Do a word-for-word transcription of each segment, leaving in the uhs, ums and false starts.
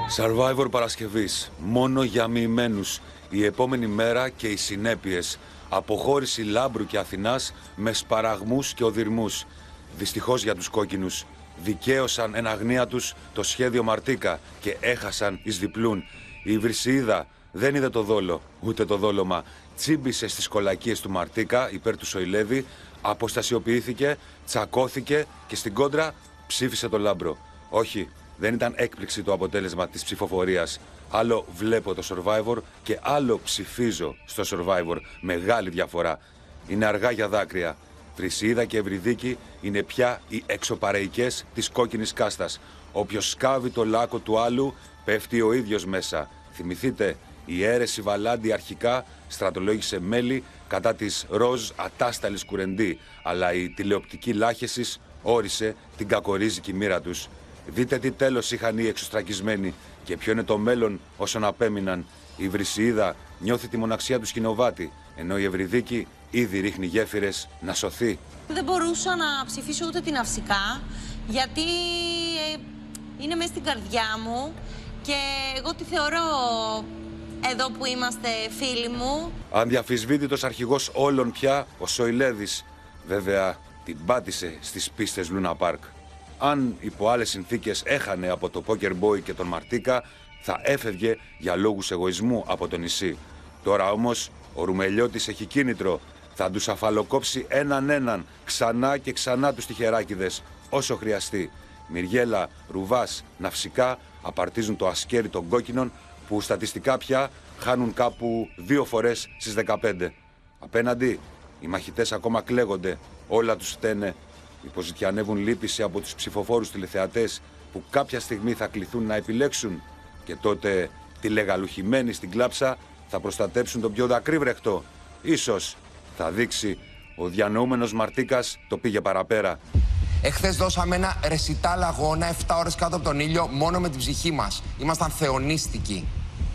Survivor Παρασκευής. Μόνο για μοιημένους. Η επόμενη μέρα και οι συνέπειες. Αποχώρηση Λάμπρου και Αθηνάς με σπαραγμούς και οδυρμούς. Δυστυχώς για τους κόκκινους. Δικαίωσαν εν αγνία τους το σχέδιο Μαρτίκα και έχασαν εις διπλούν. Η Βρυσιίδα δεν είδε το δόλο, ούτε το δόλωμα. Τσίμπησε στις κολακίες του Μαρτίκα υπέρ του Σοηλέδη, αποστασιοποιήθηκε, τσακώθηκε και στην κόντρα ψήφισε το Λάμπρο. Όχι, δεν ήταν έκπληξη το αποτέλεσμα της ψηφοφορίας. Άλλο βλέπω το Survivor και άλλο ψηφίζω στο Survivor. Μεγάλη διαφορά. Είναι αργά για δάκρυα. Βρυσιίδα και Ευρυδίκη είναι πια οι εξωπαρεϊκές της κόκκινης κάστας. Όποιος σκάβει το λάκκο του άλλου πέφτει ο ίδιος μέσα. Θυμηθείτε, η αίρεση Βαλάντη αρχικά στρατολόγησε μέλη κατά της ροζ ατάσταλης Κουρεντή, αλλά η τηλεοπτική λάχεσης όρισε την κακορίζικη μοίρα τους. Δείτε τι τέλος είχαν οι εξωστρακισμένοι και ποιο είναι το μέλλον όσων απέμειναν. Η Βρυσιίδα νιώθει τη μοναξιά του σκηνοβάτη, ενώ η Ευρυδίκη ήδη ρίχνει γέφυρες να σωθεί. Δεν μπορούσα να ψηφίσω ούτε την Αυσικά, γιατί ε, είναι μέσα στην καρδιά μου και εγώ τη θεωρώ εδώ που είμαστε φίλοι μου. Ανδιαφυσβήτητος αρχηγός όλων πια, ο Σοηλέδης. Βέβαια, την πάτησε στις πίστες Λούνα Πάρκ. Αν υπό άλλες συνθήκες έχανε από το Poker Boy και τον Μαρτίκα, θα έφευγε για λόγους εγωισμού από το νησί. Τώρα όμως ο Ρουμελιώτης έχει κίνητρο. Θα τους αφαλοκόψει έναν έναν, ξανά και ξανά τους τυχεράκηδες, όσο χρειαστεί. Μυριέλα, Ρουβάς, Ναυσικά απαρτίζουν το ασκέρι των κόκκινων που στατιστικά πια χάνουν κάπου δύο φορές στις δεκαπέντε. Απέναντι, οι μαχητές ακόμα κλαίγονται, όλα τους φταίνε. Υποζητιανεύουν λύπηση από τους ψηφοφόρους τηλεθεατές που κάποια στιγμή θα κληθούν να επιλέξουν και τότε τηλεγαλουχημένοι στην κλάψα θα προστατέψουν τον πιο δακρύβρεχτο. Ίσως θα δείξει ο διανοούμενος Μαρτίκας το πήγε παραπέρα. Εχθές δώσαμε ένα ρεσιτάλ αγώνα επτά ώρες κάτω από τον ήλιο μόνο με την ψυχή μας. Ήμασταν θεονίστικοι.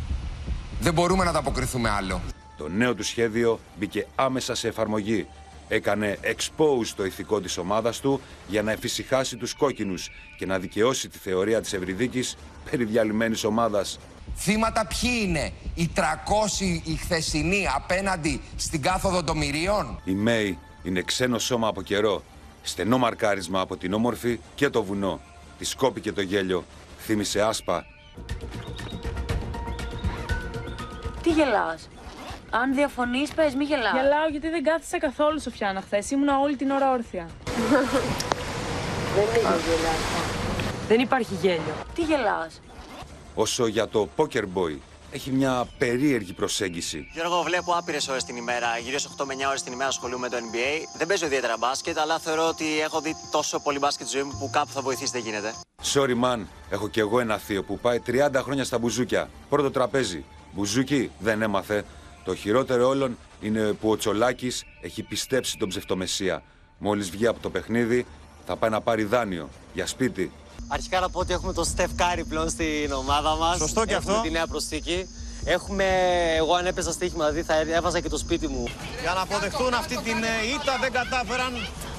Δεν μπορούμε να ανταποκριθούμε άλλο. Το νέο του σχέδιο μπήκε άμεσα σε εφαρμογή. Έκανε expose το ηθικό της ομάδας του για να εφησυχάσει τους κόκκινους και να δικαιώσει τη θεωρία της Ευρυδίκης περί διαλυμένης ομάδας. Θύματα ποιοι είναι, οι τριακόσιοι οι χθεσινοί απέναντι στην κάθοδο των Μυρίων. Η Μέη είναι ξένο σώμα από καιρό. Στενό μαρκάρισμα από την όμορφη και το βουνό. Τη σκόπηκε το γέλιο. Θύμισε Άσπα. Τι γελάς? Αν διαφωνείς, πες, μη γελάς. Γελάω γιατί δεν κάθισα καθόλου, Σοφιάνα, χθες. Ήμουνα όλη την ώρα όρθια. Δεν είναι γελάς. Δεν υπάρχει γέλιο. Τι γελάς? Όσο για το Poker Boy, έχει μια περίεργη προσέγγιση. Γιώργο, βλέπω άπειρες ώρες την ημέρα, γύρω στις οκτώ με εννιά ώρες την ημέρα ασχολούμαι με το N B A. Δεν παίζω ιδιαίτερα μπάσκετ, αλλά θεωρώ ότι έχω δει τόσο πολύ μπάσκετ στη ζωή μου που κάπου θα βοηθήσει, δεν γίνεται. Sorry man, έχω κι εγώ ένα θείο που πάει τριάντα χρόνια στα μπουζούκια. Πρώτο τραπέζι. Μπουζούκι δεν έμαθε. Το χειρότερο όλων είναι που ο Τσολάκης έχει πιστέψει τον ψευτομεσσία. Μόλις βγει από το παιχνίδι, θα πάει να πάρει δάνειο για σπίτι. Αρχικά να πω ότι έχουμε τον Στεφ Κάρι πλέον στην ομάδα μας. Σωστό και αυτό. Έχουμε τη νέα προσθήκη. Έχουμε, εγώ αν έπαιζα στοίχημα, δηλαδή θα έβαζα και το σπίτι μου. Για να αποδεχτούν αυτή την ήττα δεν κατάφεραν.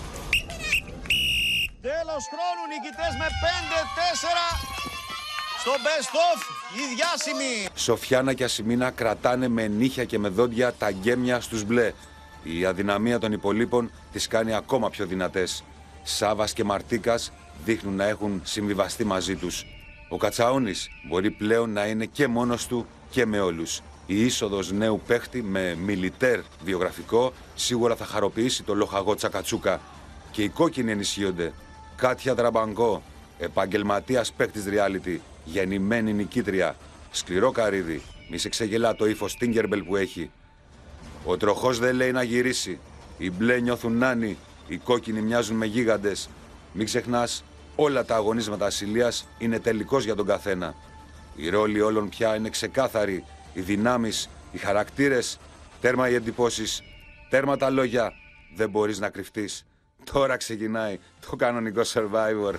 Τέλος χρόνου, νικητές με πέντε τέσσερα στο best of, οι διάσημοι. Σοφιάνα και Ασημίνα κρατάνε με νύχια και με δόντια τα γκέμια στους μπλε. Η αδυναμία των υπολείπων τις κάνει ακόμα πιο δυνατές. Σάβας και Μαρτίκας δείχνουν να έχουν συμβιβαστεί μαζί τους. Ο Κατσαώνης μπορεί πλέον να είναι και μόνος του και με όλους. Η είσοδος νέου παίχτη με μιλιτέρ βιογραφικό σίγουρα θα χαροποιήσει το λοχαγό Τσακατσούκα. Και οι κόκκινοι ενισχύονται. Κάτια Δραμπαγκό, επαγγελματίας παίχτης reality, γεννημένη νικήτρια. Σκληρό καρύδι, μη σε ξεγελά το ύφος Τίγκερμπελ που έχει. Ο τροχός δεν λέει να γυρίσει. Οι μπλε νιώθουν νάνοι, οι κόκκινοι μοιάζουν με γίγαντες. Μην ξεχνάς, όλα τα αγωνίσματα ασυλίας είναι τελικός για τον καθένα. Οι ρόλοι όλων πια είναι ξεκάθαροι. Οι δυνάμεις, οι χαρακτήρες, τέρμα οι εντυπώσεις, τέρμα τα λόγια. Δεν μπορείς να κρυφτείς. Τώρα ξεκινάει το κανονικό Survivor.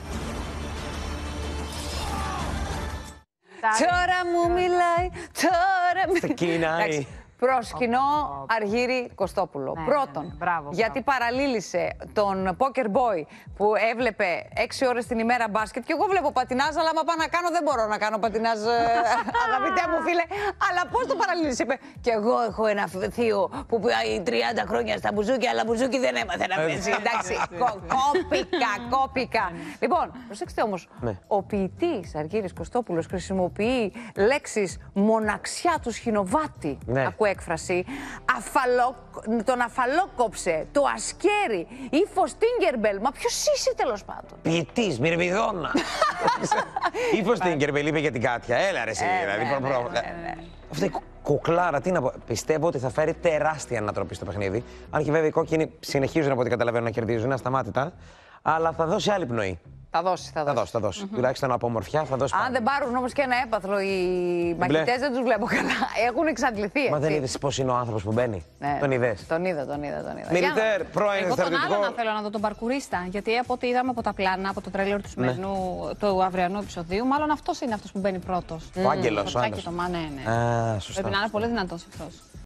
Τώρα μου μιλάει, τώρα... Ξεκινάει. Προσκυνώ Αργύρη Κωστόπουλο. Ναι, Πρώτον, ναι, ναι. Μπράβο, γιατί μπράβο. παραλίλησε τον Poker Boy που έβλεπε έξι ώρες την ημέρα μπάσκετ. Και εγώ βλέπω πατινάζ, αλλά άμα πάω να κάνω, δεν μπορώ να κάνω πατινάζ, ε, αγαπητέ μου φίλε. Αλλά πώς το παραλίλησε, είπε. Και εγώ έχω ένα θείο που πάει τριάντα χρόνια στα μπουζούκια, αλλά μπουζούκι δεν έμαθε να παίζει. Εντάξει, κο- κόπηκα, κόπηκα. Λοιπόν, προσέξτε όμως, Ναι. ο ποιητής Αργύρης Κωστόπουλος χρησιμοποιεί λέξεις μοναξιά του Σχοινοβάτη. Ναι. Ακούω έκφραση. Αφαλό, τον αφαλόκοψε, το ασκέρι, ύφος Τίγκερμπελ. Μα ποιος είσαι τέλος πάντων? Ποιητής, Μυρμηδόνα. Ύφος την Κερμπελ είπε για την Κάτια. Έλα ρε εσύ, Ε, δηλαδή. ναι, προ- προ- ναι, ναι, ναι. Αυτή η κου- κουκλάρα, τι να πω. Πιστεύω ότι θα φέρει τεράστια ανατροπή στο παιχνίδι. Αν και βέβαια οι κόκκινοι συνεχίζουν από ό,τι καταλαβαίνω να κερδίζουν ασταμάτητα. Αλλά θα δώσει άλλη πνοή. Θα δώσει, θα Θα δώσει. δώσει, θα δώσει. Τουλάχιστον από ομορφιά θα δώσει. Αν πάνω. δεν πάρουν όμως και ένα έπαθλο, οι μαχητές δεν τους βλέπω καλά. Έχουν εξαντληθεί. Μα δεν έτσι. είδες πώς είναι ο άνθρωπος που μπαίνει. Ναι. Τον είδες. Τον είδα, τον είδα, τον είδα. Μιλιτέρ, πρώην Εγώ τον στρατιωτικό. άλλο να θέλω να δω, τον παρκουρίστα. Γιατί από ό,τι είδαμε από τα πλάνα, από το τρέλερ του σημερινού, του αυριανού επεισοδίου, μάλλον αυτός είναι αυτός που μπαίνει πρώτος. Ο Άγγελος, Το ο τσάκι άλλος. το μα, ναι, ναι. Α, σωστά. Πρέπει να είναι πολύ δυνατός αυτός.